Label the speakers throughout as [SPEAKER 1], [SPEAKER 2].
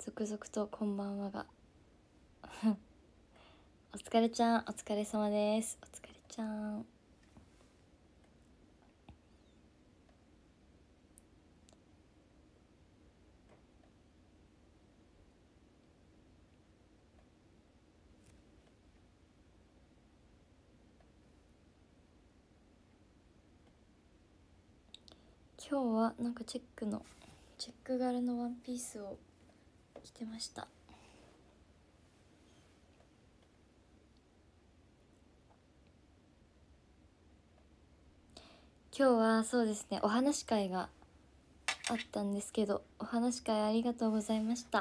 [SPEAKER 1] 続々とこんばんはがお疲れちゃん、お疲れ様です。お疲れちゃん。今日はなんかチェック柄のワンピースを着てました。今日はそうですね、お話し会があったんですけど、お話し会ありがとうございました。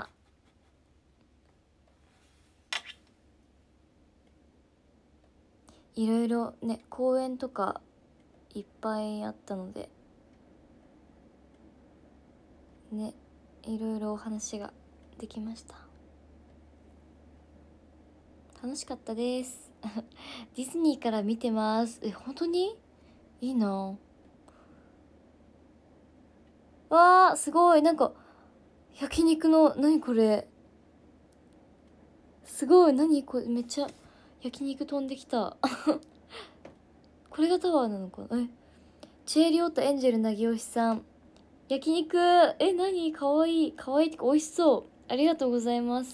[SPEAKER 1] いろいろね、講演とかいっぱいあったのでね、いろいろお話ができました。楽しかったですディズニーから見てます。本当にいいな。わー、すごい。なんか焼肉の、何これ、すごい。何これ、めっちゃ焼肉飛んできたこれがタワーなのかな。チェリオとエンジェルなぎおしさん、焼肉、何、かわいい、かわいいってか美味しそう。ありがとうございます。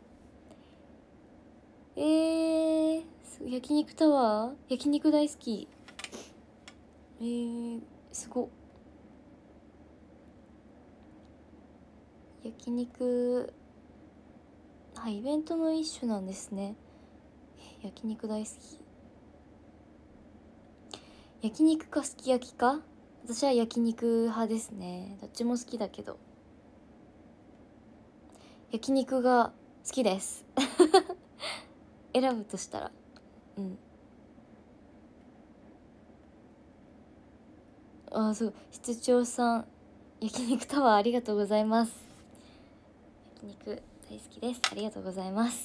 [SPEAKER 1] 焼肉タワー、焼肉大好き。すごっ。焼肉、はい、イベントの一種なんですね。焼肉大好き。焼肉かすき焼きか。私は焼肉派ですね。どっちも好きだけど焼肉が好きです選ぶとしたら。そう、室長さん、焼肉タワーありがとうございます。焼肉大好きです。ありがとうございます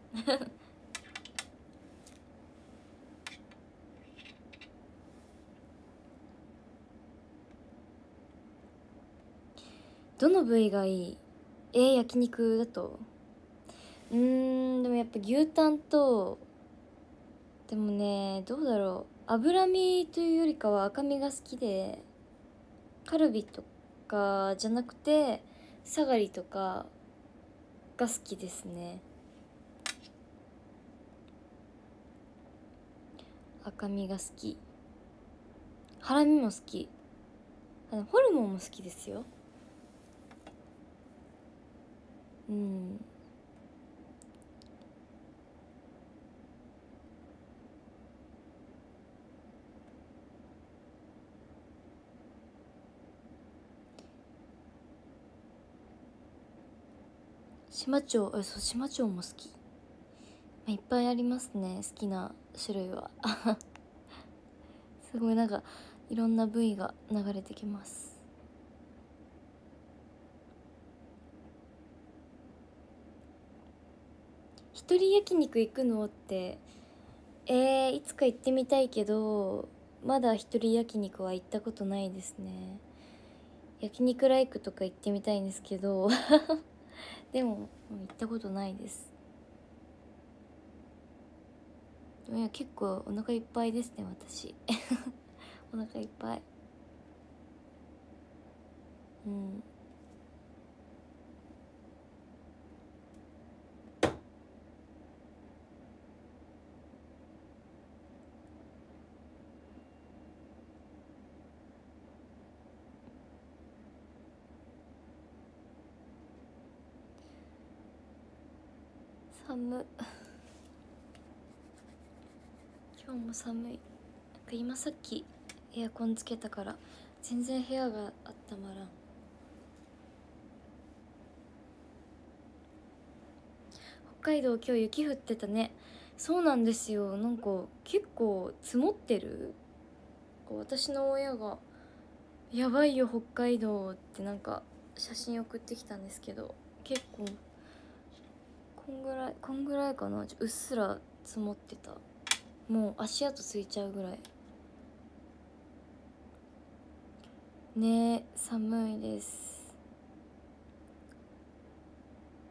[SPEAKER 1] どの部位がいい？焼肉だとでもやっぱ牛タンと、でもね、どうだろう、脂身というよりかは赤身が好きで、カルビとかじゃなくてサガリとかが好きですね。赤身が好き。ハラミも好き。ホルモンも好きですよ。島町、そう、島町も好き。いっぱいありますね、好きな種類はすごい、なんかいろんな部位が流れてきます。一人焼肉行くのって、いつか行ってみたいけど、まだ一人焼肉は行ったことないですね。焼肉ライクとか行ってみたいんですけどでも行ったことないです。いや、結構お腹いっぱいですね、私お腹いっぱい。寒今日も寒い。なんか今さっきエアコンつけたから全然部屋があったまらん。北海道今日雪降ってたね。そうなんですよ。なんか結構積もってる。私の親がやばいよ北海道ってなんか写真送ってきたんですけど、結構こんぐらいかな。うっすら積もってた。もう足跡ついちゃうぐらいね。寒いです。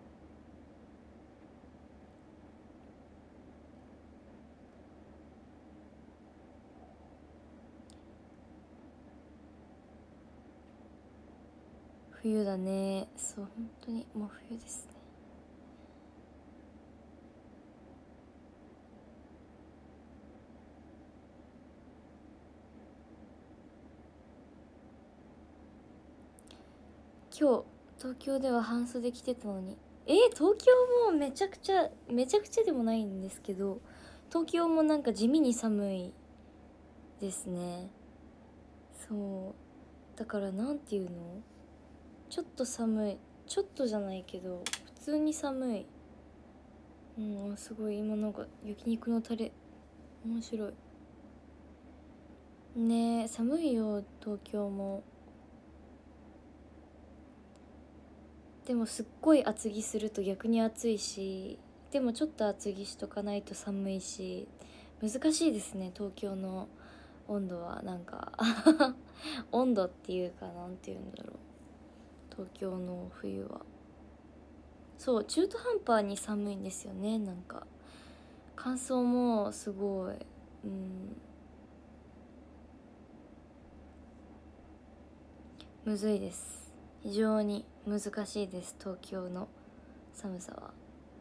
[SPEAKER 1] 冬だね。そう、本当にもう冬ですね。今日東京では半袖着てたのに、東京もめちゃくちゃでもないんですけど、東京もなんか地味に寒いですね。そうだから、なんていうの、ちょっと寒い、ちょっとじゃないけど普通に寒い。すごい。今なんか焼肉のタレ面白いね。寒いよ東京も。でもすっごい厚着すると逆に暑いし、でもちょっと厚着しとかないと寒いし、難しいですね東京の温度は。なんか温度っていうか、なんていうんだろう、東京の冬はそう中途半端に寒いんですよね。なんか乾燥もすごい、むずいです。非常に難しいです、東京の寒さは。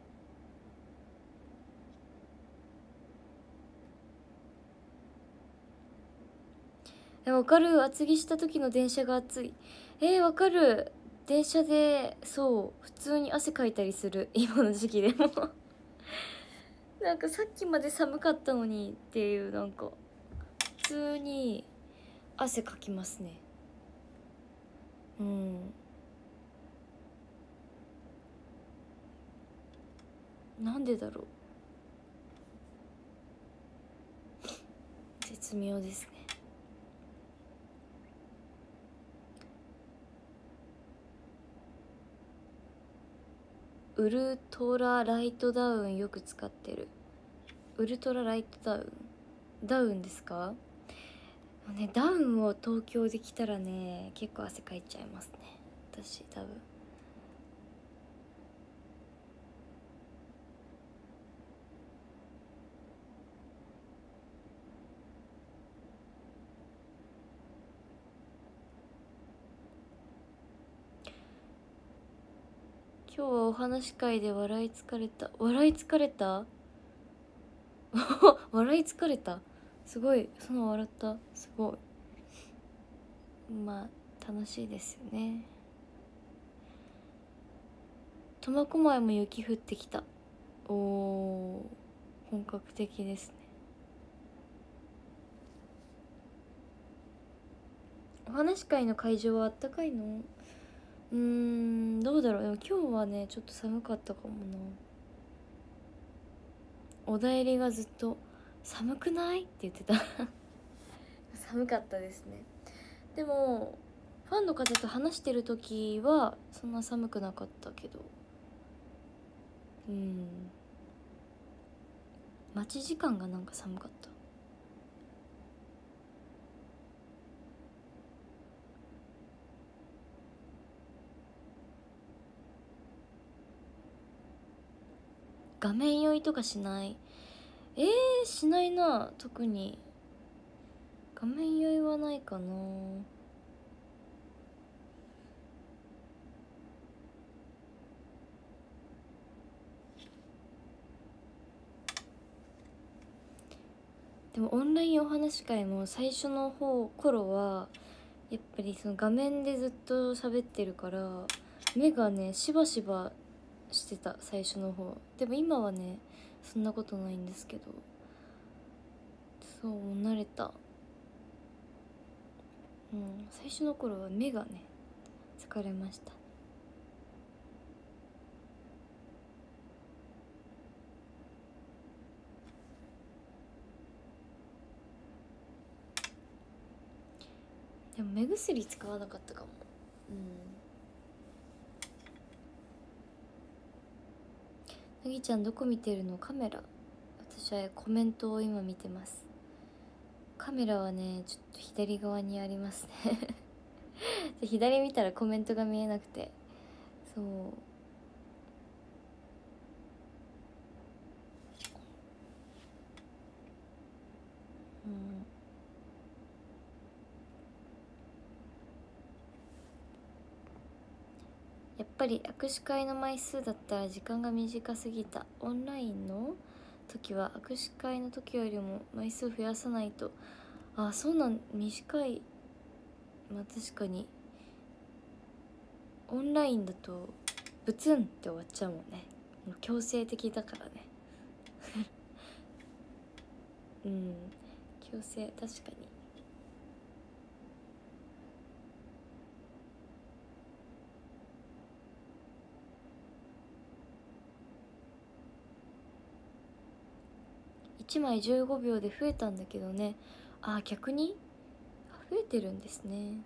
[SPEAKER 1] わかる。厚着した時の電車が暑い。わかる。電車でそう普通に汗かいたりする、今の時期でもなんかさっきまで寒かったのにっていう、なんか普通に汗かきますね。なんでだろう、絶妙ですね。ウルトラライトダウンよく使ってる。ウルトラライトダウンですかね。ダウンを東京で着たらね、結構汗かいちゃいますね、私多分。今日はお話し会で笑い疲れた。笑い疲れた笑い疲れた。すごい。その笑った。すごい。まあ楽しいですよね。苫小牧も雪降ってきた。おー、本格的ですね。お話し会の会場はあったかいの？どうだろう。でも今日はねちょっと寒かったかもな。おだえりがずっと寒くないって言ってた寒かったですね。でもファンの方と話してる時はそんな寒くなかったけど、待ち時間がなんか寒かった。画面酔いとかしない？しないな、特に。画面酔いはないかな。でもオンラインお話し会も最初の頃はやっぱりその画面でずっと喋ってるから目がねしばしばしてた、最初の方。でも今はねそんなことないんですけど、そう慣れた。最初の頃は目がね疲れました。でも目薬使わなかったかも。なぎちゃんどこ見てるの？カメラ。私はコメントを今見てます。カメラはねちょっと左側にありますね左見たらコメントが見えなくて。そう、 ぱり握手会の枚数だったら時間が短すぎた。オンラインの時は握手会の時よりも枚数増やさないと。あ、そうなん、短い。まあ確かにオンラインだとブツンって終わっちゃうもんね。もう強制的だからね。うん、強制、確かに。1枚15秒で増えたんだけどね。あ、逆に増えてるんですね。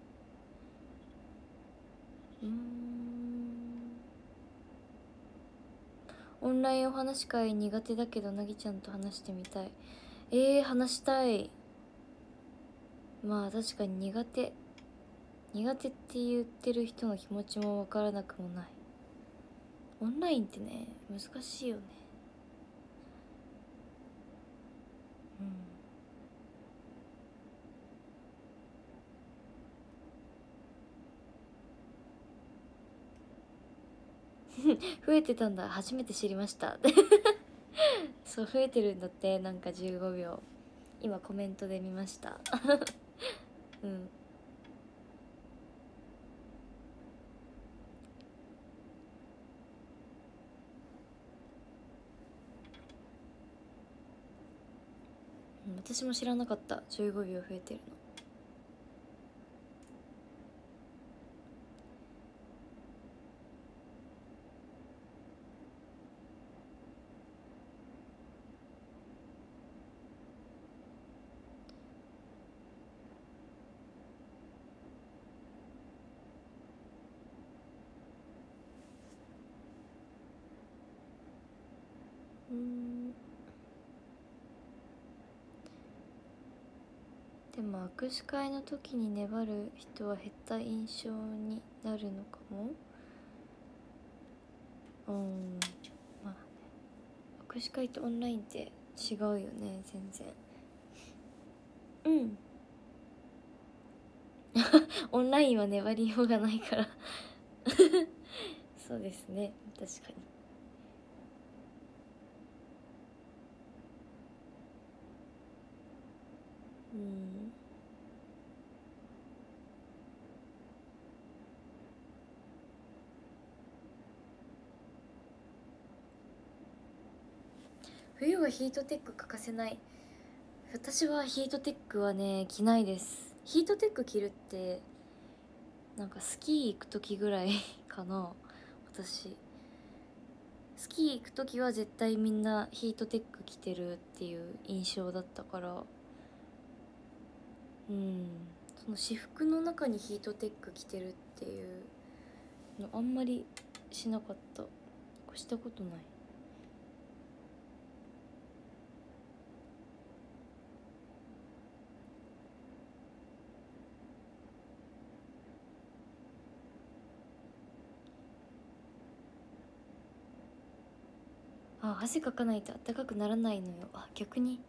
[SPEAKER 1] オンラインお話し会苦手だけどなぎちゃんと話してみたい。話したい。まあ確かに苦手って言ってる人の気持ちも分からなくもない。オンラインってね、難しいよね。増えてたんだ、初めて知りました。そう、増えてるんだって。なんか15秒今コメントで見ました。うん、私も知らなかった、15秒増えてるの。でも握手会の時に粘る人は減った印象になるのかも。まあね、握手会とオンラインって違うよね、全然。オンラインは粘りようがないから。そうですね、確かに。冬はヒートテック欠かせない。私はヒートテックはね、着ないです。ヒートテック着るってなんかスキー行く時ぐらいかな。私スキー行く時は絶対みんなヒートテック着てるっていう印象だったから、その私服の中にヒートテック着てるっていうのあんまりしなかった。したことない。あ、汗かかないと暖かくならないのよ。あ、逆に。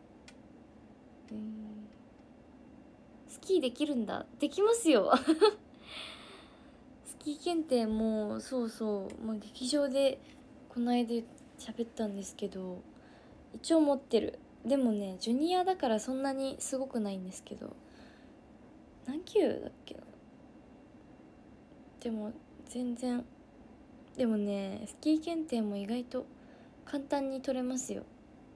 [SPEAKER 1] スキーできるんだ。できますよ。スキー検定もそうそう、まあ、劇場でこの間喋ったんですけど、一応持ってる。でもね、ジュニアだからそんなにすごくないんですけど、何級だっけな。でも全然。でもね、スキー検定も意外と簡単に取れますよ。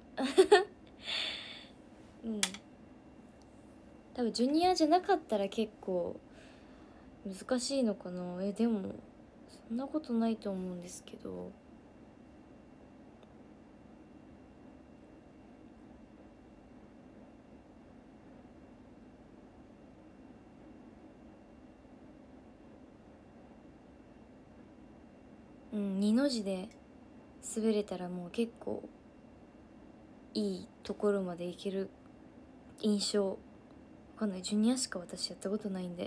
[SPEAKER 1] 多分ジュニアじゃなかったら結構難しいのかな。でもそんなことないと思うんですけど。2の字で滑れたらもう結構いいところまでいける印象。わかんない、ジュニアしか私やったことないんで。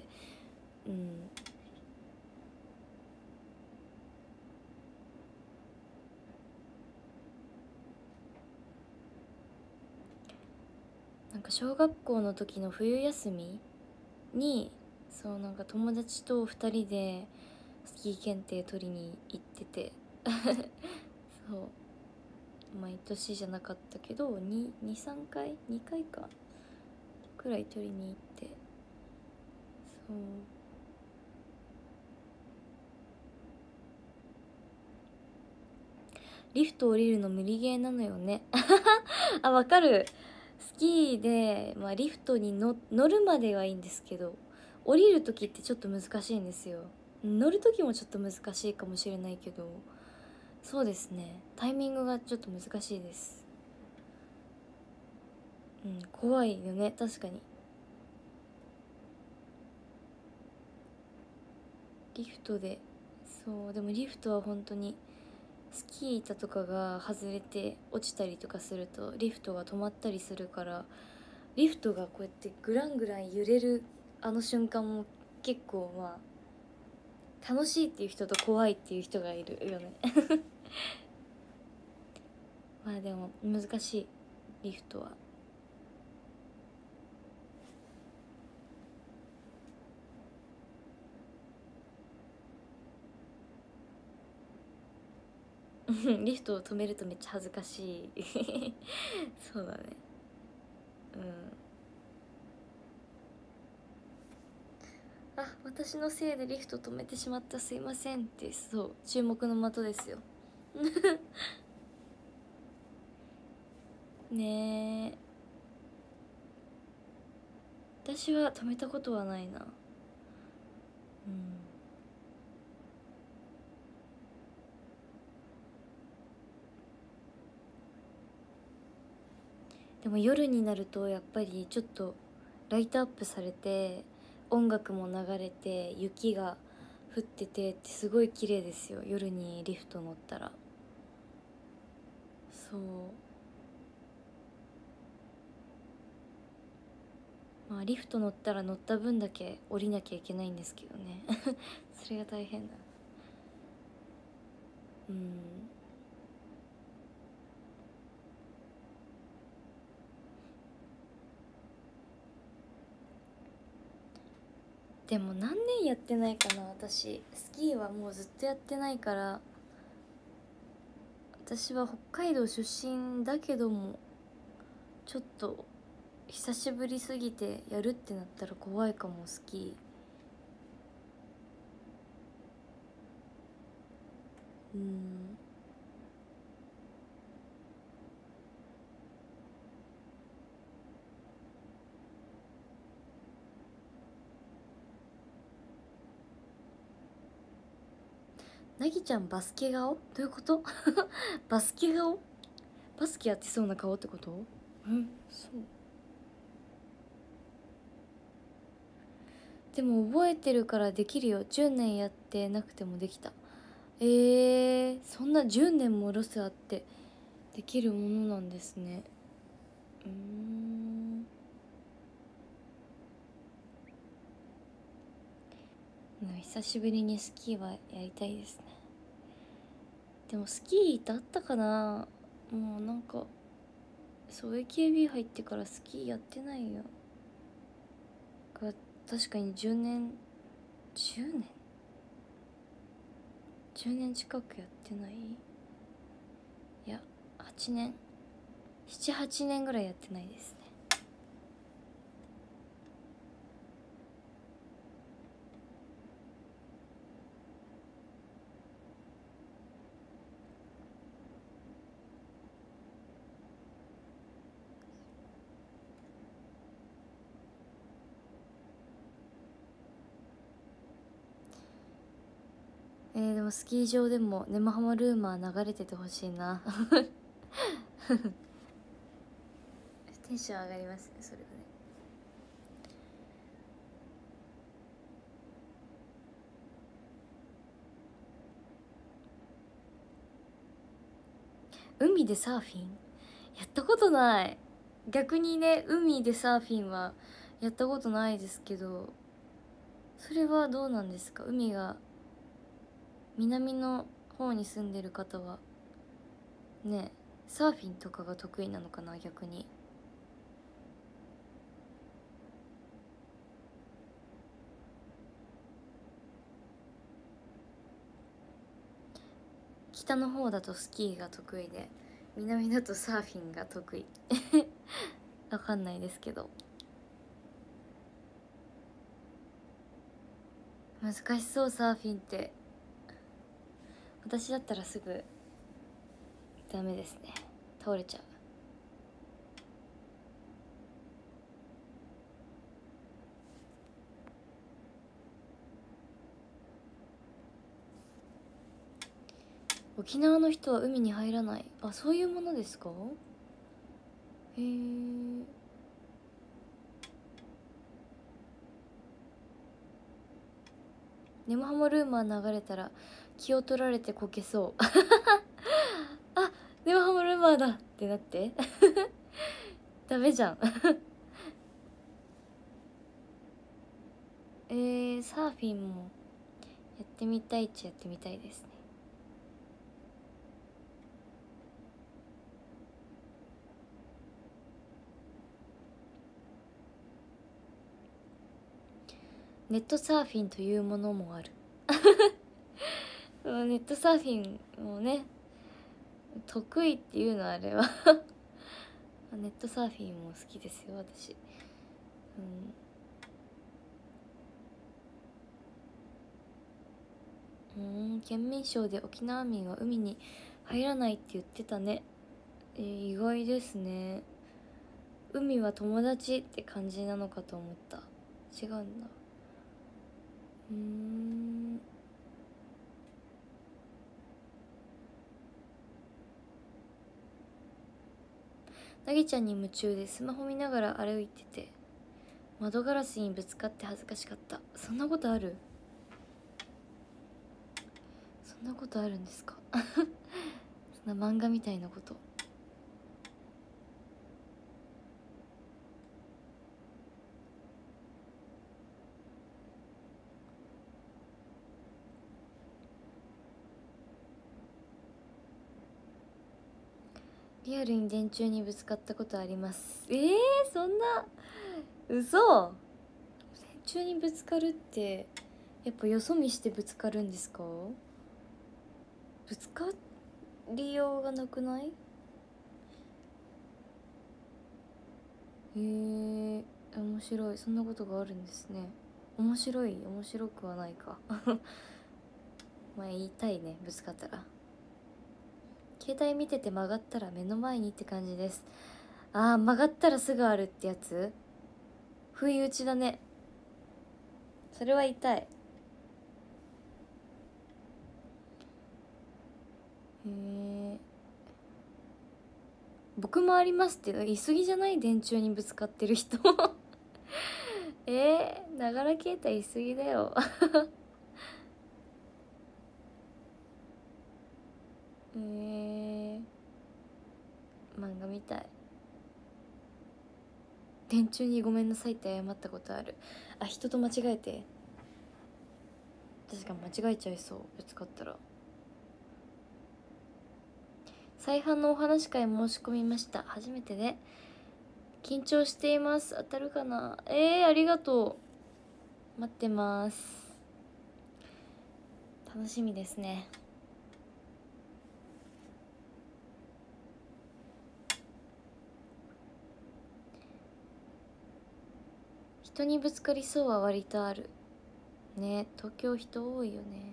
[SPEAKER 1] なんか小学校の時の冬休みに、そうなんか友達と2人でスキー検定取りに行っててそう毎年じゃなかったけど23回2回かくらい取りに行って、そうリフト降りるの無理ゲーなのよねあ、わかる。スキーで、まあ、リフトに乗るまではいいんですけど、降りる時ってちょっと難しいんですよ。乗る時もちょっと難しいかもしれないけど、そうですね、タイミングがちょっと難しいです。うん、怖いよね、確かに。リフトで、そうでもリフトは本当にスキー板とかが外れて落ちたりとかするとリフトが止まったりするから、リフトがこうやってグラングラン揺れるあの瞬間も結構、まあ楽しいっていう人と怖いっていう人がいるよねまあでも難しい、リフトはリフトを止めるとめっちゃ恥ずかしいそうだね。うん、あ、私のせいでリフト止めてしまった、すいませんって、そう注目の的ですよねえ、私は止めたことはないな。うん、でも夜になるとやっぱりちょっとライトアップされて音楽も流れて雪が降っててってすごい綺麗ですよ、夜にリフト乗ったら。そう、まあリフト乗ったら乗った分だけ降りなきゃいけないんですけどねそれが大変だ。うん、でも何年やってないかな、私スキーはもうずっとやってないから。私は北海道出身だけども、ちょっと久しぶりすぎてやるってなったら怖いかも、スキー。うん、なぎちゃんバスケ顔どういうことバスケ顔、バスケやってそうな顔ってこと？うん、そう。でも覚えてるからできるよ、10年やってなくてもできた。そんな10年もロスあってできるものなんですね。うーん、久しぶりにスキーはやりたいですね。でもスキーってあったかな、もうなんかそう AKB 入ってからスキーやってないよ。が確かに10年近くやってない。いや、8年、78年ぐらいやってないですね。でもスキー場でも沼ハマルーマー流れててほしいなテンション上がりますね、それはね。海でサーフィンやったことない。逆にね、海でサーフィンはやったことないですけど、それはどうなんですか？海が南の方に住んでる方はね、サーフィンとかが得意なのかな、逆に。 北の方だとスキーが得意で南だとサーフィンが得意わかんないですけど、難しそう。サーフィンって私だったらすぐダメですね、倒れちゃう。沖縄の人は海に入らない。あ、そういうものですか。へえ。ネモハモルーマー流れたら気を取られてこけそうあ、ネモハモルーマーだってなってダメじゃんサーフィンもやってみたいっちゃやってみたいですね。ネットサーフィンというものもあるネットサーフィンもね得意っていうのあれはネットサーフィンも好きですよ私。県民賞で沖縄民は海に入らないって言ってたね。意外ですね。海は友達って感じなのかと思った。違うんだ。なぎちゃんに夢中でスマホ見ながら歩いてて窓ガラスにぶつかって恥ずかしかった。そんなことある？そんなことあるんですかそんな漫画みたいなこと。リアルに電柱にぶつかったことあります。そんな嘘。電柱にぶつかるってやっぱよそ見してぶつかるんですか？ぶつかりようがなくない？面白い。そんなことがあるんですね。面白い？面白くはないかまあ言いたいね、ぶつかったら。携帯見てて曲がったら目の前にって感じです。曲がったらすぐあるってやつ？不意打ちだね。それは痛い。僕もありますって言い過ぎじゃない？電柱にぶつかってる人ながら携帯言い過ぎだよ漫画みたい。電柱にごめんなさいって謝ったことある。人と間違えて。確かに間違えちゃいそう、ぶつかったら。再販のお話会申し込みました。初めてで緊張しています。当たるかな？ありがとう。待ってます。楽しみですね。人にぶつかりそうは割とあるね。東京人多いよね。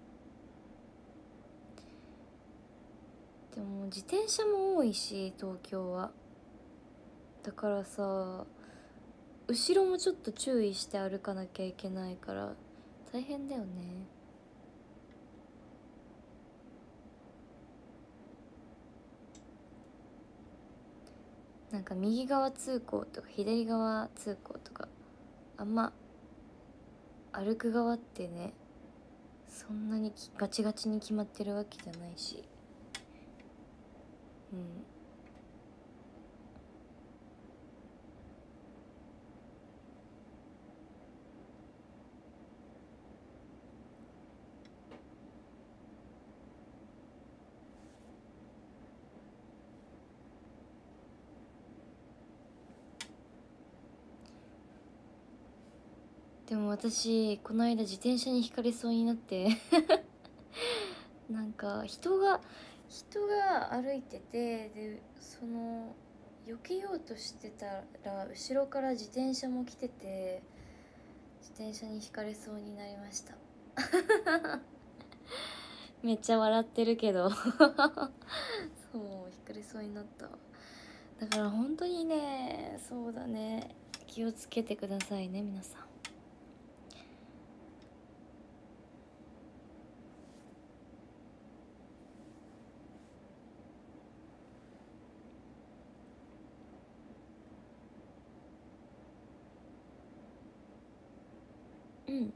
[SPEAKER 1] でも自転車も多いし東京は。だからさ、後ろもちょっと注意して歩かなきゃいけないから大変だよね。なんか右側通行とか左側通行とかあんま歩く側ってねそんなにガチガチに決まってるわけじゃないし。でも私この間自転車にひかれそうになってなんか人が歩いてて、で避けようとしてたら後ろから自転車も来てて、自転車にひかれそうになりました。めっちゃ笑ってるけどそう、ひかれそうになった。だから本当にね、そうだね、気をつけてくださいね皆さん。うん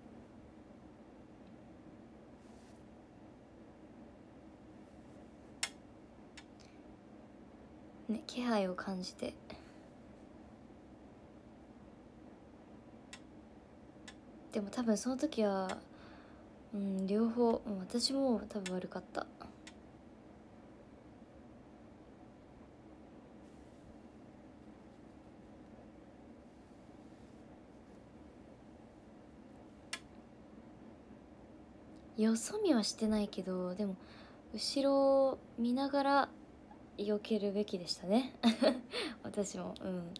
[SPEAKER 1] ね、気配を感じて。でも多分その時は両方、私も多分悪かった。よそ見はしてないけど、でも後ろを見ながら避けるべきでしたね私も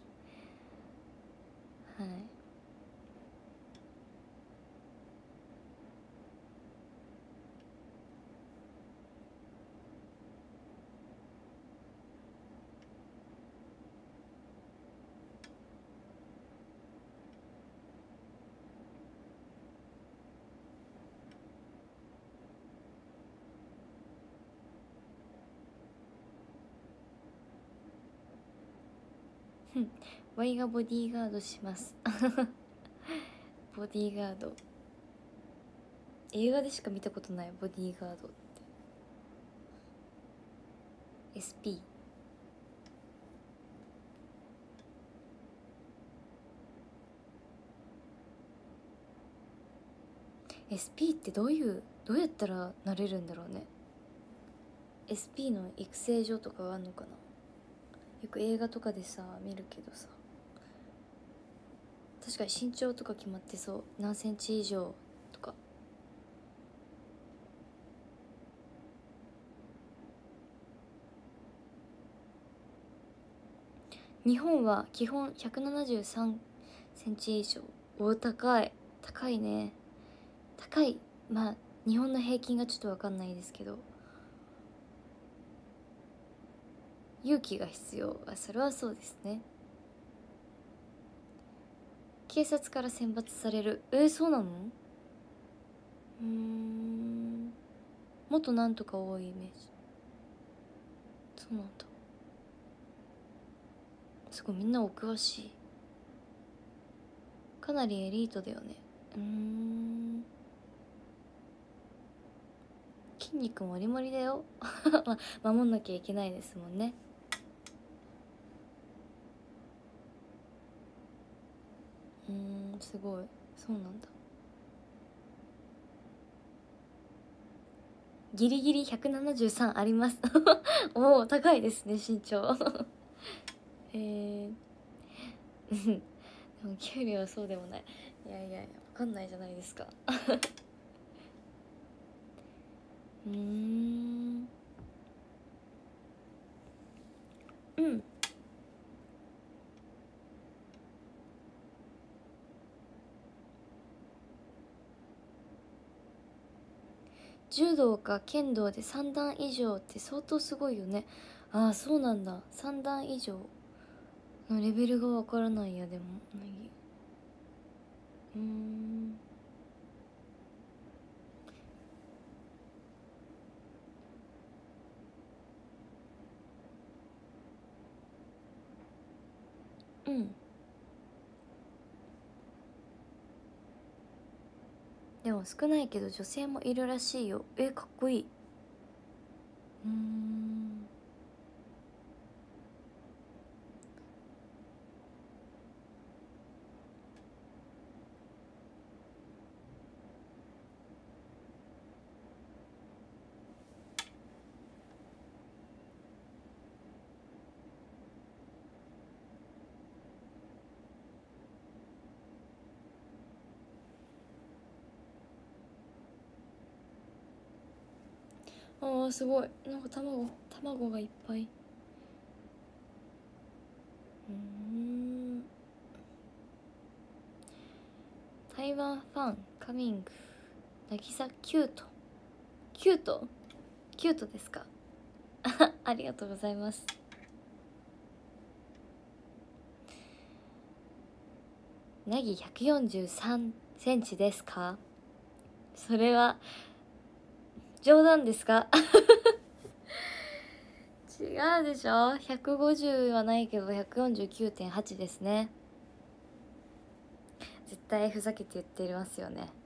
[SPEAKER 1] はい。ワイがボディーガードしますボディーガード、映画でしか見たことない。ボディーガードって SP。 SP ってどうやったらなれるんだろうね。 SP の育成所とかがあんのかな。よく映画とかでさ見るけどさ、確かに身長とか決まってそう。何センチ以上とか。日本は基本173センチ以上。お、高いね。高い。まあ日本の平均がちょっと分かんないですけど、勇気が必要。それはそうですね。警察から選抜される。そうなの？もっとなんとか多いイメージ。そうなんだ。すごいみんなお詳しい。かなりエリートだよね。筋肉もりもりだよ守んなきゃいけないですもんね。すごい。そうなんだ。ギリギリ173ありますおお、高いですね身長でも給料はそうでもない。いやいやいや、分かんないじゃないですか柔道か剣道で3段以上って相当すごいよね。ああ、そうなんだ。3段以上のレベルがわからないや。でもでも少ないけど女性もいるらしいよ。かっこいい。 あーすごい、なんか卵がいっぱい。台湾ファンカミング。渚キュート。キュートですか？ありがとうございます。なぎ143センチですか？それは冗談ですか？違うでしょ。150はないけど 149.8 ですね。絶対ふざけて言ってますよね。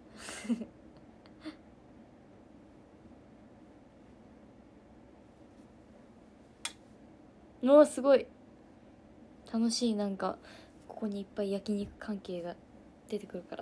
[SPEAKER 1] もうすごい楽しい。なんかここにいっぱい焼肉関係が出てくるから。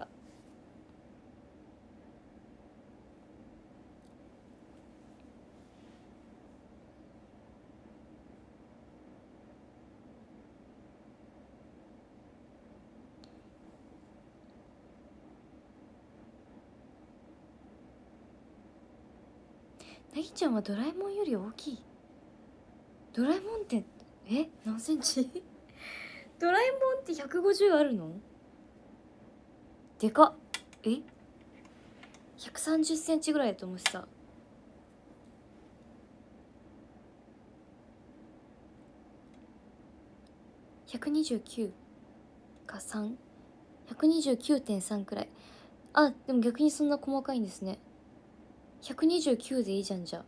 [SPEAKER 1] なぎちゃんはドラえもんより大きい。ドラえもんって何センチ？ドラえもんって150あるの？でかっ。130センチぐらいだと思ってた。129か3、129.3くらい。あ、でも逆にそんな細かいんですね。129でいいじゃん。じゃあ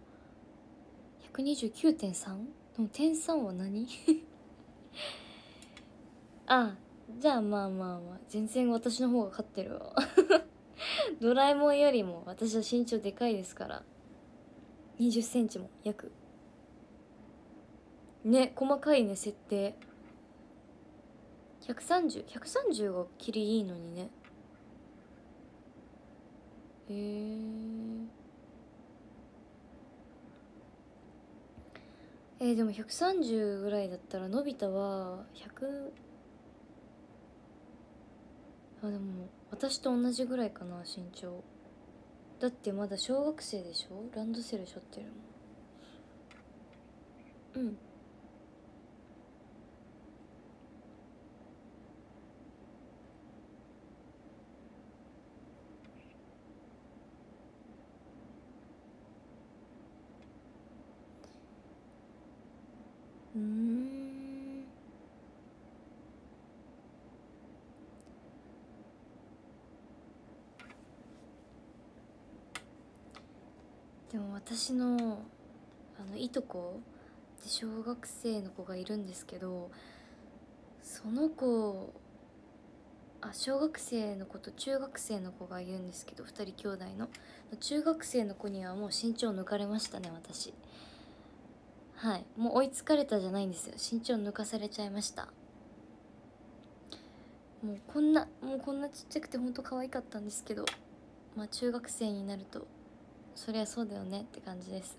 [SPEAKER 1] 129.3？ でも点3は何？あ、じゃあまあまあまあ全然私の方が勝ってるわ。ドラえもんよりも私は身長でかいですから。20センチも約ね。細かいね設定。130が切りいいのにね。でも130ぐらいだったらのび太は100。あ、でも私と同じぐらいかな身長。だってまだ小学生でしょ。ランドセル背負ってるもん。うん。でも私のいとこで小学生の子がいるんですけど、その子、小学生の子と中学生の子がいるんですけど、2人兄弟の。中学生の子にはもう身長抜かれましたね私。はい、もう追いつかれたじゃないんですよ。身長抜かされちゃいました。もうこんなちっちゃくてほんと可愛かったんですけど、まあ中学生になるとそりゃそうだよねって感じです。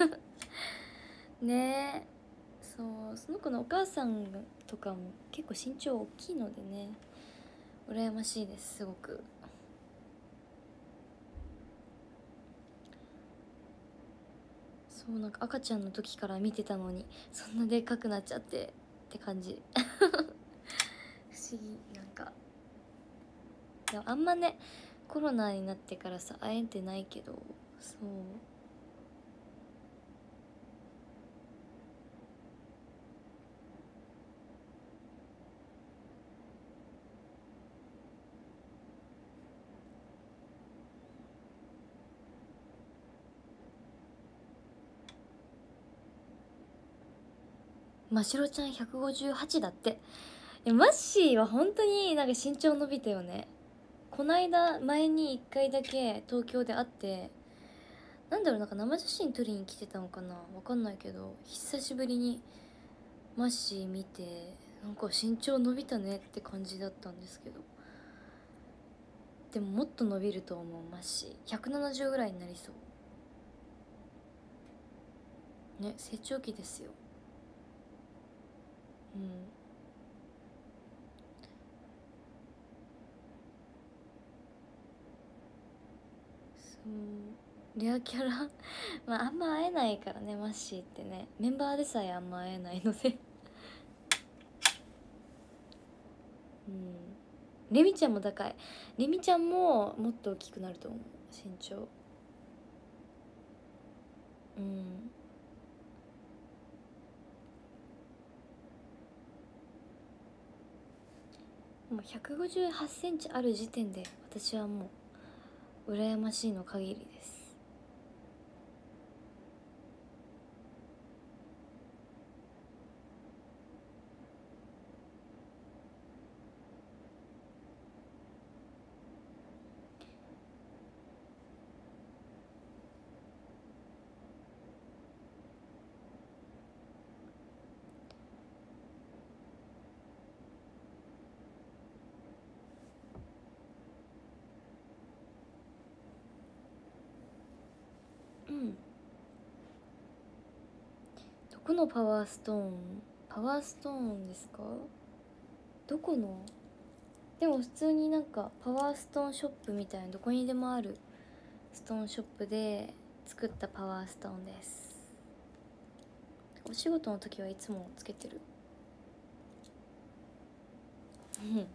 [SPEAKER 1] ねえ。その子のお母さんとかも結構身長大きいのでね、羨ましいです、すごく。そう、なんか赤ちゃんの時から見てたのにそんなでかくなっちゃってって感じ。不思議。なんかでもあんまね、コロナになってからさ会えてないけど、そうましろちゃん158だって。マッシーは本当になんか身長伸びたよね。こないだ前に1回だけ東京で会って、なんだろう、なんか生写真撮りに来てたのかな、わかんないけど久しぶりにマッシー見て、なんか身長伸びたねって感じだったんですけど、でももっと伸びると思う。マッシー170ぐらいになりそうね。成長期ですよ。うん。そうレアキャラまああんま会えないからね、マッシーってね。メンバーでさえあんま会えないのでうん。レミちゃんも高い。レミちゃんももっと大きくなると思う、身長。うん。もう158センチある時点で私はもう羨ましいの限りです。うん。どこのパワーストーン？パワーストーンですか？どこの？でも普通になんかパワーストーンショップみたいな、どこにでもあるストーンショップで作ったパワーストーンです。お仕事の時はいつもつけてる。うん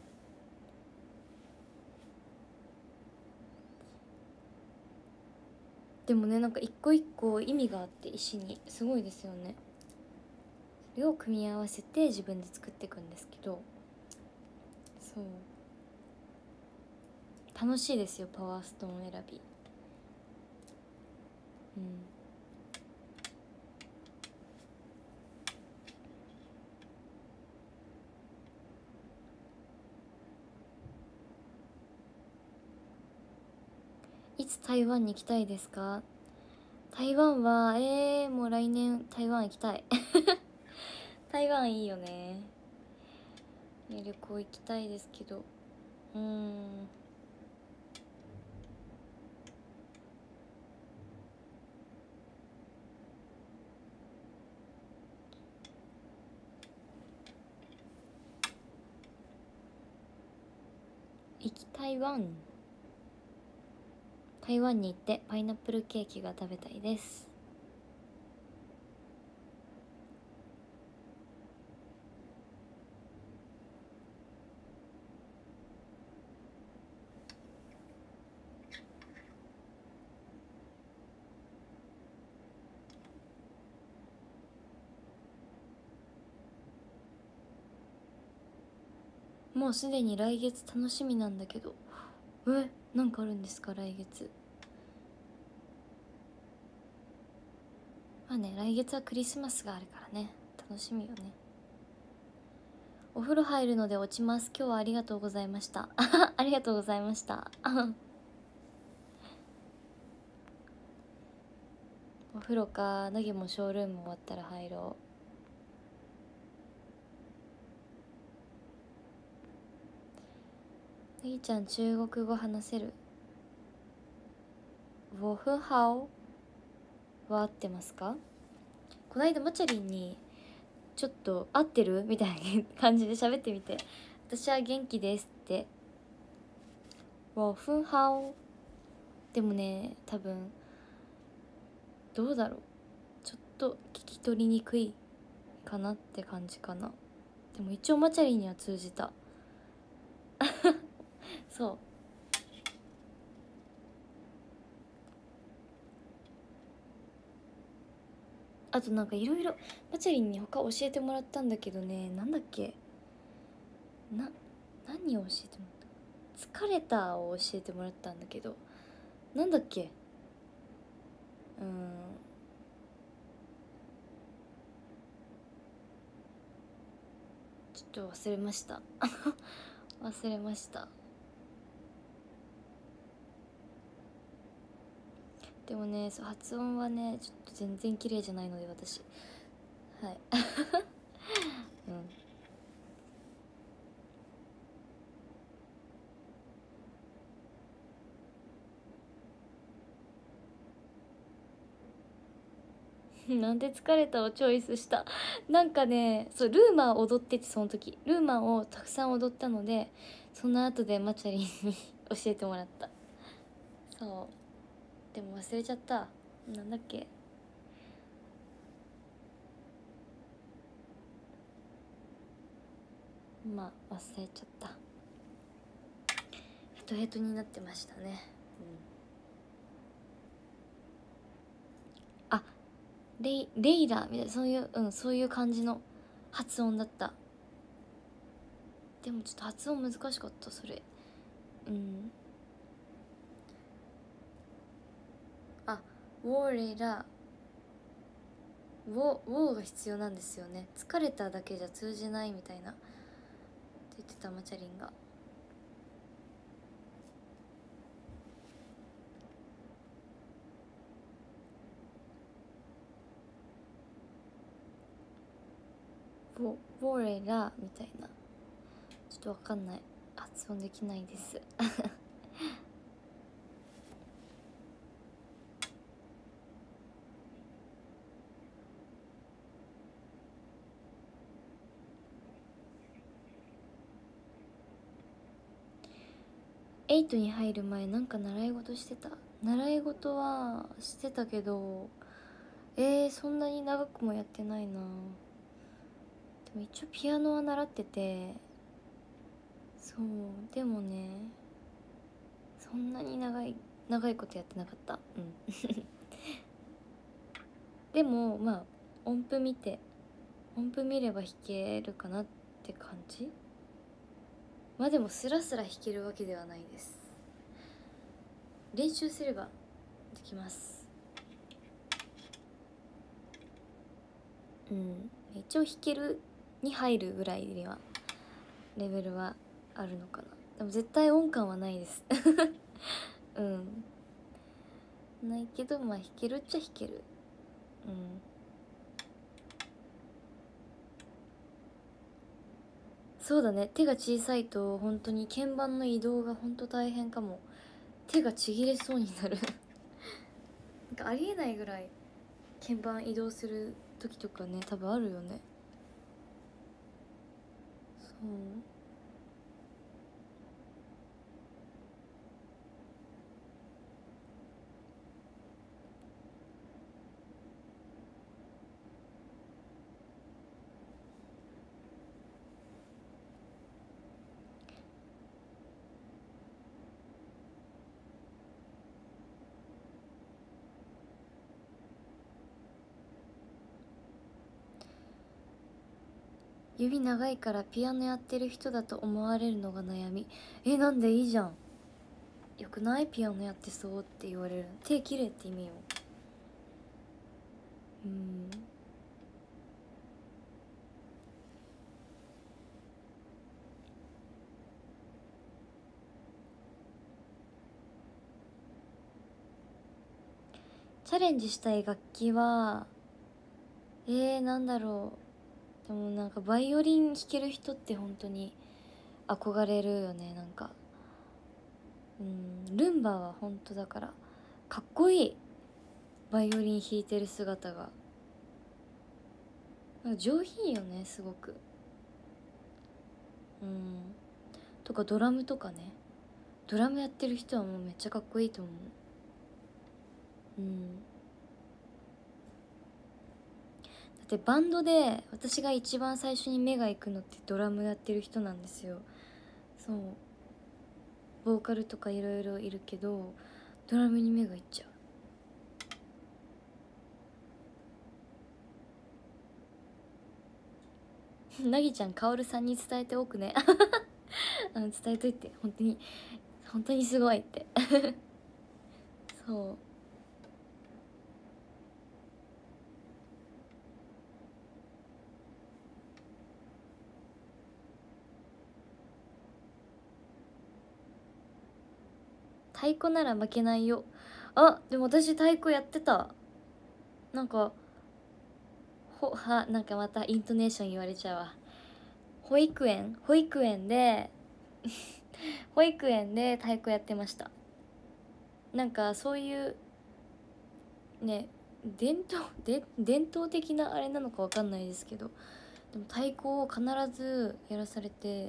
[SPEAKER 1] でもね、なんか一個一個意味があって、石にすごいですよね。それを組み合わせて自分で作っていくんですけど、そう楽しいですよ、パワーストーン選び。うんいつ台湾に行きたいですか？台湾はもう来年台湾行きたい台湾いいよね。旅行行きたいですけど、行き台湾台湾に行ってパイナップルケーキが食べたいです。もうすでに来月楽しみなんだけど。なんかあるんですか来月？まあね、来月はクリスマスがあるからね、楽しみよね。お風呂入るので落ちます。今日はありがとうございましたありがとうございましたお風呂か、なぎもショールーム終わったら入ろう。なぎちゃん中国語話せる？ウォフハオは合ってますか？こないだマチャリンにちょっと合ってるみたいな感じで喋ってみて、私は元気ですって。ウォフハオ。でもね、多分どうだろう、ちょっと聞き取りにくいかなって感じかな。でも一応マチャリンには通じたそうあとなんかいろいろマチャリンに他教えてもらったんだけどね、なんだっけ何を教えてもらった？疲れたを教えてもらったんだけど、なんだっけ？ちょっと忘れました忘れました。でもね、そう発音はねちょっと全然綺麗じゃないので私、はいうんなんで疲れたをチョイスした？なんかね、そうルーマー踊ってて、その時ルーマーをたくさん踊ったので、その後でマチャリンに教えてもらった。そうでも忘れちゃった。なんだっけ。まあ忘れちゃった。ヘトヘトになってましたね。あ、レイラみたいな、そういうそういう感じの発音だった。でもちょっと発音難しかったそれ。あ、ウォーレラ、ウォーが必要なんですよね。疲れただけじゃ通じないみたいなって言ってたマチャリンが。ウォーレラみたいな、ちょっとわかんない、発音できないです8に入る前なんか習い事してた。習い事はしてたけどそんなに長くもやってないな。でも一応ピアノは習ってて、そうでもねそんなに長いことやってなかった。でもまあ音符見れば弾けるかなって感じ。まあでもスラスラ弾けるわけではないです。練習すればできます。一応弾けるに入るぐらいにはレベルはあるのかな。でも絶対音感はないですないけど、まあ弾けるっちゃ弾ける。そうだね、手が小さいと本当に鍵盤の移動が本当大変かも。手がちぎれそうになるなんかありえないぐらい鍵盤移動する時とかね、多分あるよね。そう指長いからピアノやってる人だと思われるのが悩み。なんで、いいじゃん。よくない？ピアノやってそうって言われる。手綺麗って意味よ。チャレンジしたい楽器はなんだろう。でもなんかバイオリン弾ける人って本当に憧れるよね。なんかルンバは本当だからかっこいい。バイオリン弾いてる姿がなんか上品よね、すごく。とかドラムとかね、ドラムやってる人はもうめっちゃかっこいいと思う。だってバンドで私が一番最初に目が行くのってドラムやってる人なんですよ。そう、ボーカルとかいろいろいるけどドラムに目がいっちゃうなぎちゃん、カオルさんに伝えておくね伝えといて、本当にすごいってそう、太鼓なら負けないよ。でも私太鼓やってた。なんかなんかまたイントネーション言われちゃうわ。保育園で保育園で太鼓やってました。なんかそういうね、伝統的なあれなのかわかんないですけど、でも太鼓を必ずやらされて、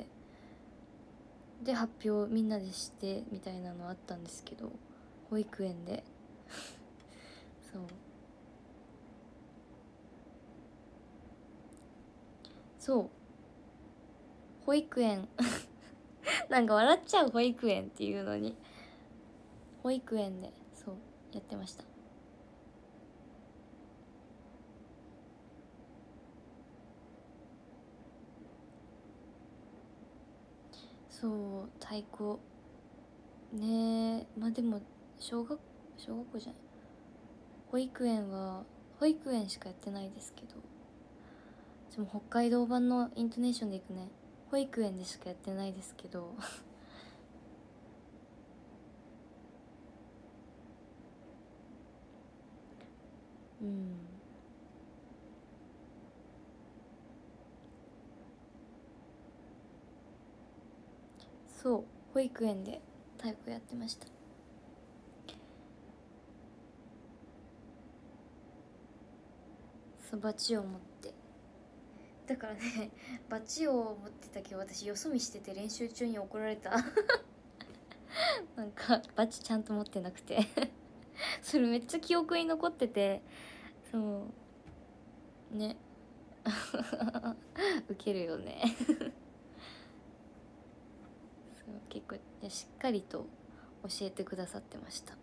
[SPEAKER 1] で発表みんなでしてみたいなのあったんですけど、保育園でそうそう保育園なんか笑っちゃう、保育園っていうのに。保育園でそうやってました。そう太鼓ねえ。まあでも小学校じゃない、保育園しかやってないですけど、でも北海道版のイントネーションでいくね、保育園でしかやってないですけどうんそう保育園で太鼓やってました。そうバチを持って、だからねバチを持ってたけど私よそ見してて練習中に怒られたなんかバチちゃんと持ってなくてそれめっちゃ記憶に残ってて、そうねウケるよねそう結構しっかりと教えてくださってました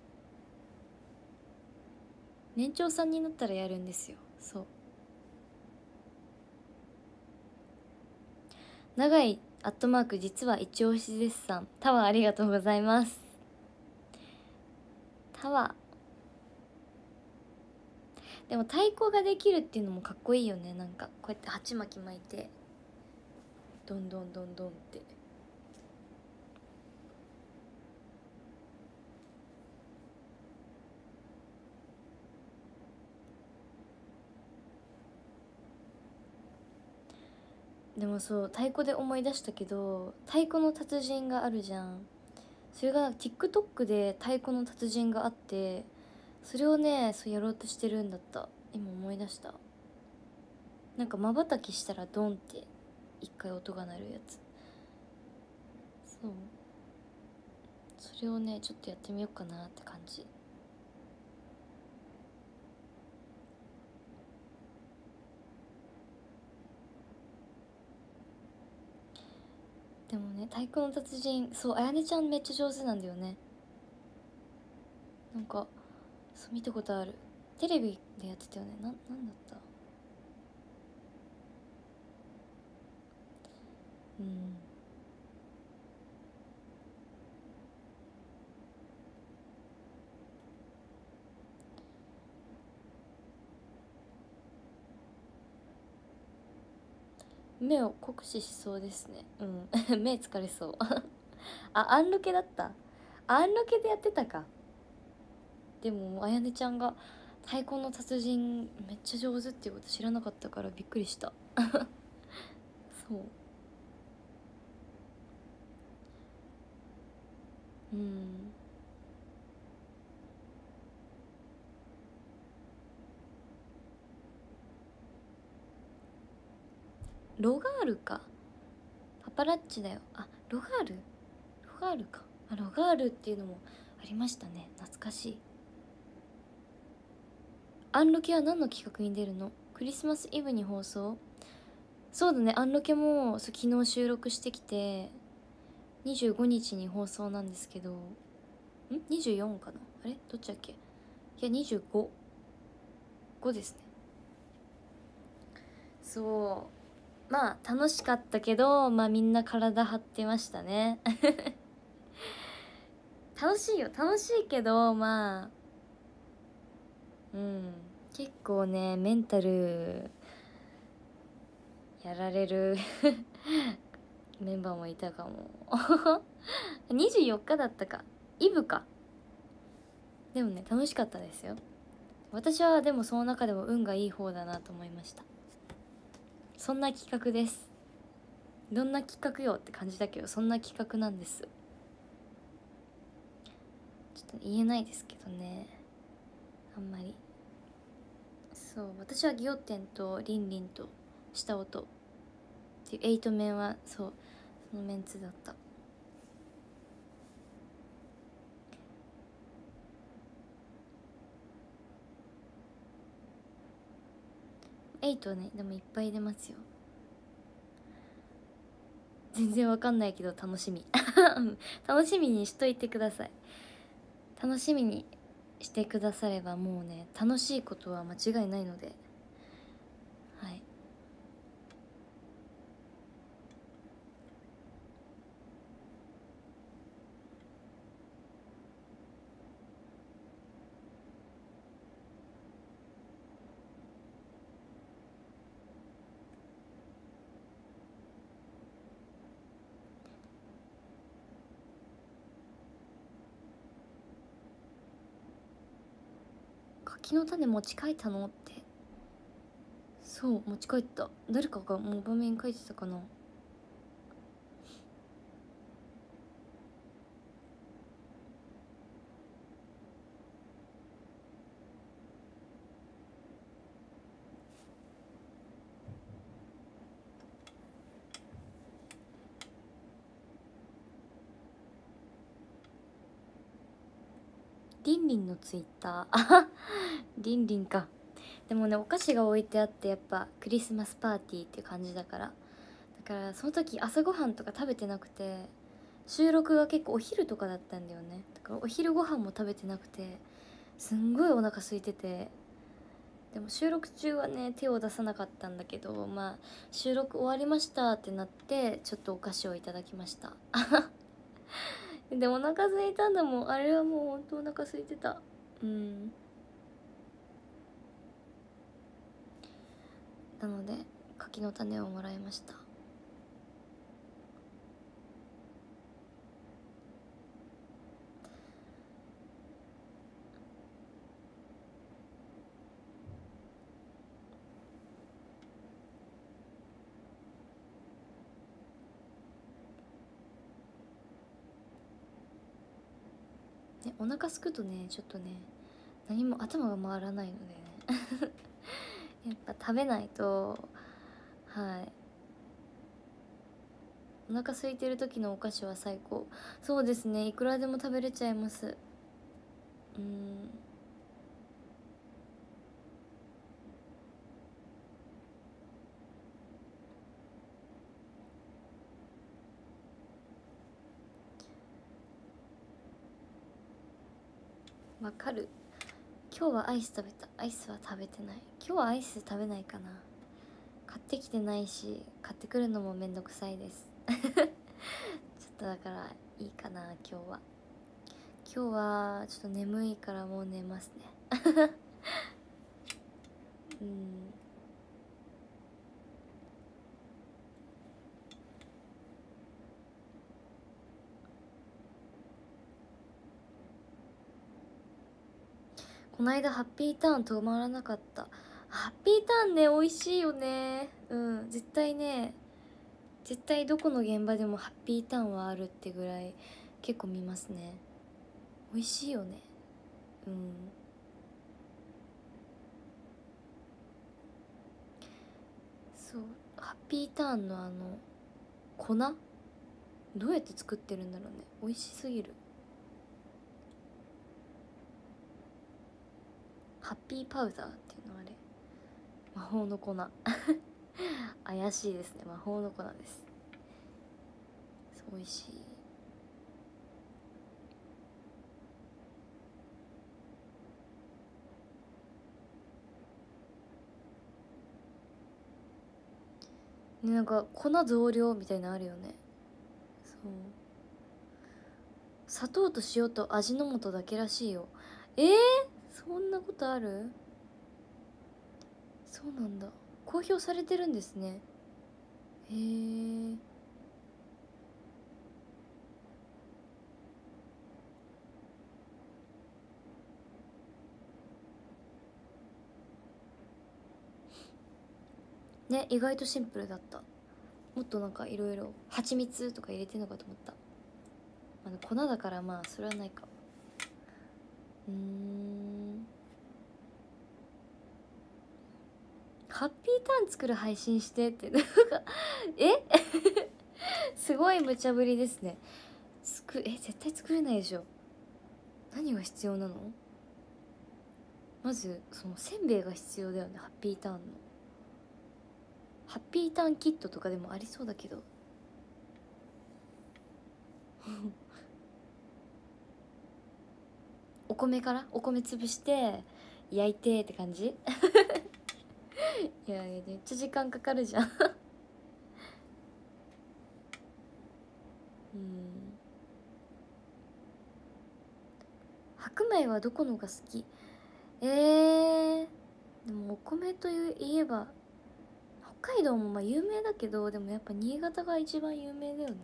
[SPEAKER 1] 年長さんになったらやるんですよ。そう長いアットマーク実は一押しですさん、タワーありがとうございます。タワーでも太鼓ができるっていうのもかっこいいよね。なんかこうやって鉢巻き巻いてどんどんどんどんって。でもそう太鼓で思い出したけど、太鼓の達人があるじゃん。それが TikTok で太鼓の達人があって、それをねそうやろうとしてるんだった。今思い出した。なんかまばたきしたらドンって一回音が鳴るやつ。そうそれをねちょっとやってみようかなって感じ。でもね太鼓の達人、そうあやねちゃんめっちゃ上手なんだよね。なんかそう見たことある、テレビでやってたよね。なんだった、うん目を酷使しそうですね。うん目疲れそうあ、アンロケだった。アンロケでやってたか。でもあやねちゃんが太鼓の達人めっちゃ上手っていうこと知らなかったからびっくりしたそううんロガールか、パパラッチだよ。あ、ロガール、ロガールか。あ、ロガールっていうのもありましたね。懐かしい。アンロケは何の企画に出るの？クリスマスイブに放送？そうだね、アンロケもそう昨日収録してきて25日に放送なんですけど、24かな、あれどっちだっけ。いや25ですね。そうまあ楽しかったけど、まあみんな体張ってましたね楽しいよ、楽しいけどまあ結構ねメンタルやられるメンバーもいたかも24日だったか、イブか。でもね楽しかったですよ。私はでもその中でも運がいい方だなと思いました。そんな企画です。どんな企画よって感じだけど、そんな企画なんです。ちょっと言えないですけどね、あんまり。そう私はギオテンとリンリンと下音っていうエイトメンはそうそのメンツだった。 8ね、でもいっぱい出ますよ。全然わかんないけど楽しみ楽しみにしといてください。楽しみにしてくださればもうね、楽しいことは間違いないので、はい。柿の種持ち帰ったのって。そう持ち帰った。誰かがもう場面書いてたかな。リンリンのツイッターあはリンリンか。でもね、お菓子が置いてあって、やっぱクリスマスパーティーっていう感じだから、その時朝ごはんとか食べてなくて、収録が結構お昼とかだったんだよね。だからお昼ご飯も食べてなくて、すんごいお腹空いてて、でも収録中はね手を出さなかったんだけど、まあ収録終わりましたってなってちょっとお菓子をいただきましたでお腹空いたんだもん。あれはもうほんとお腹空いてた。うん。なので柿の種をもらいました。ね、お腹すくとねちょっとね何も頭が回らないのでねやっぱ食べないと。はい。お腹空いてる時のお菓子は最高。そうですね、いくらでも食べれちゃいます。うん。わかる。今日はアイス食べた。アイスは食べてない。今日はアイス食べないかな。買ってきてないし買ってくるのもめんどくさいですちょっとだからいいかな。今日はちょっと眠いからもう寝ますねうん。こないだハッピーターン止まらなかった。ハッピーターンね美味しいよね。うん、絶対ね、絶対どこの現場でもハッピーターンはあるってぐらい結構見ますね。美味しいよね。うん。そう、ハッピーターンの粉どうやって作ってるんだろうね。美味しすぎる。ハッピーパウダーっていうの、あれ魔法の粉怪しいですね。魔法の粉です。美味しいね。なんか粉増量みたいなのあるよね。そう、砂糖と塩と味の素だけらしいよ。そんなことある？そうなんだ。公表されてるんですね。へえ。ね、意外とシンプルだった。もっとなんかいろいろ蜂蜜とか入れてんのかと思った。粉だからまあそれはないか。ハッピーターン作る配信してってなんかえすごい無茶ぶりですね。絶対作れないでしょ。何が必要なの？まずそのせんべいが必要だよね、ハッピーターンの。 ハッピーターンキットとかでもありそうだけどお米潰して焼いてって感じいやいやめっちゃ時間かかるじゃん白米はどこのが好き？でもお米といえば北海道もまあ有名だけど、でもやっぱ新潟が一番有名だよね。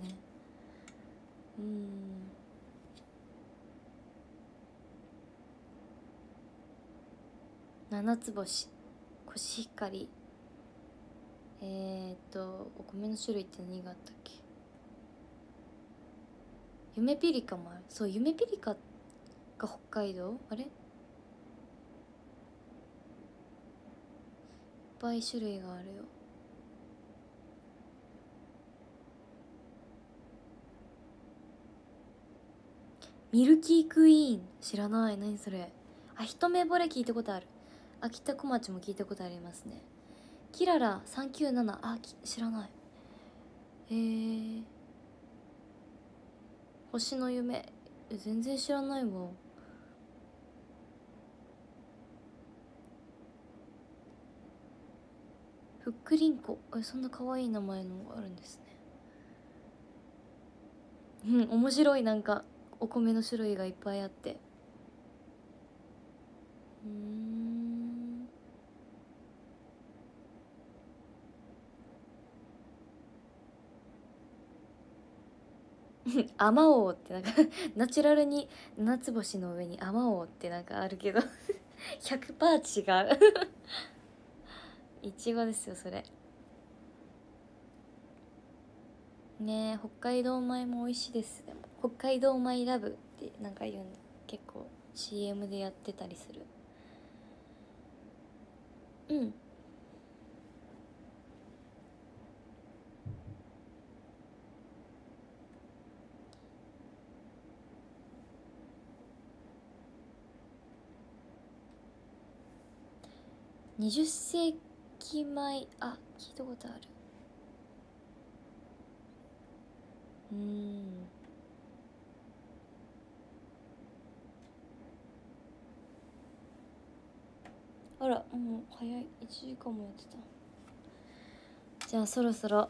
[SPEAKER 1] 七つ星、コシヒカリ、お米の種類って何があったっけ？ゆめぴりかもある。そう、ゆめぴりかが北海道？あれ？いっぱい種類があるよ。ミルキークイーン知らない。何それ？あ、一目惚れ聞いたことある。秋田小町も聞いたことありますね。キララ397、知らない。星の夢全然知らないわ。ふっくりんこ、そんな可愛い名前のがあるんですね。面白い。なんかお米の種類がいっぱいあってあまおうってなんかナチュラルに七つ星の上にあまおうってなんかあるけど100% 違ういちごですよそれね。北海道米も美味しいです。でも北海道米ラブってなんか言うんだ。結構 CM でやってたりする。20世紀米、聞いたことある。あら、もう早い。1時間もやってた。じゃあそろそろ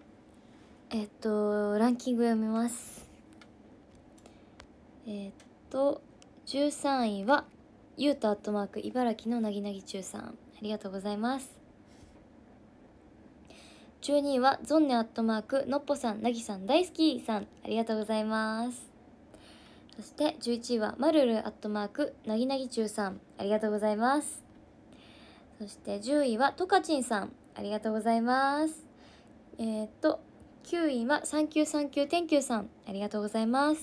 [SPEAKER 1] ランキング読みます。13位はゆうた茨城のなぎなぎ中さん、ありがとうございます。12位はゾンネのっぽさん、なぎさん大好きさん、ありがとうございます。そして11位はまるるなぎなぎ中さん、ありがとうございます。そして10位はとかちんさん、ありがとうございます。9位は3939天球さん、ありがとうございます。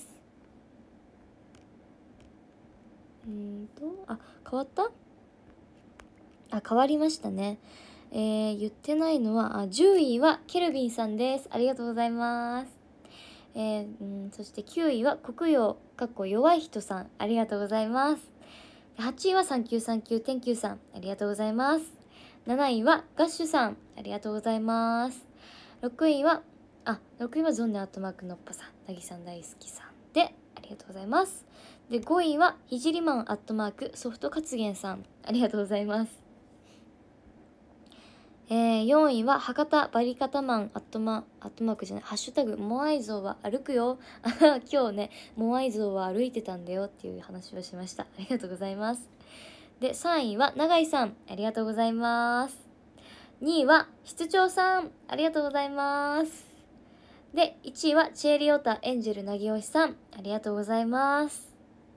[SPEAKER 1] 変わった？変わりましたね。言ってないのは10位はケルビンさんです。ありがとうございます。そして9位は国用弱い人さん、ありがとうございます。8位は3939天球さん、ありがとうございます。7位はガッシュさん、ありがとうございます。6位はゾンネのっぽさん、なぎさん大好きさんで、ありがとうございます。で5位はひじりマンソフト活言さん、ありがとうございます。4位は博多バリカタマンハッシュタグモアイ像は歩くよ今日ねモアイ像は歩いてたんだよっていう話をしました。ありがとうございます。で3位は永井さん、ありがとうございます。2位は室長さん、ありがとうございます。で1位はチエリオタエンジェルなぎおしさん、ありがとうございます。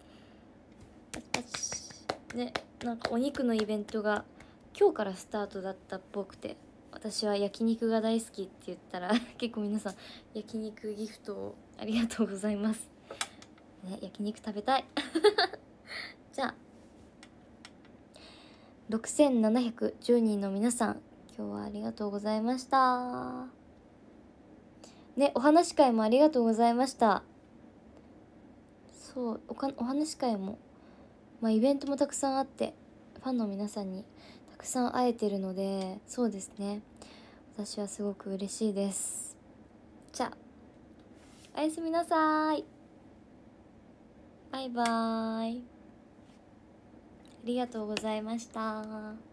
[SPEAKER 1] ね、なんかお肉のイベントが今日からスタートだったっぽくて、私は焼肉が大好きって言ったら結構皆さん焼肉ギフトをありがとうございますね。焼肉食べたいじゃあ6710人の皆さん、今日はありがとうございましたね。お話し会もありがとうございました。そう、お話し会もイベントもたくさんあって、ファンの皆さんにたくさん会えてるので、そうですね、 私はすごく嬉しいです。じゃあおやすみなさい。バイバーイ。ありがとうございました。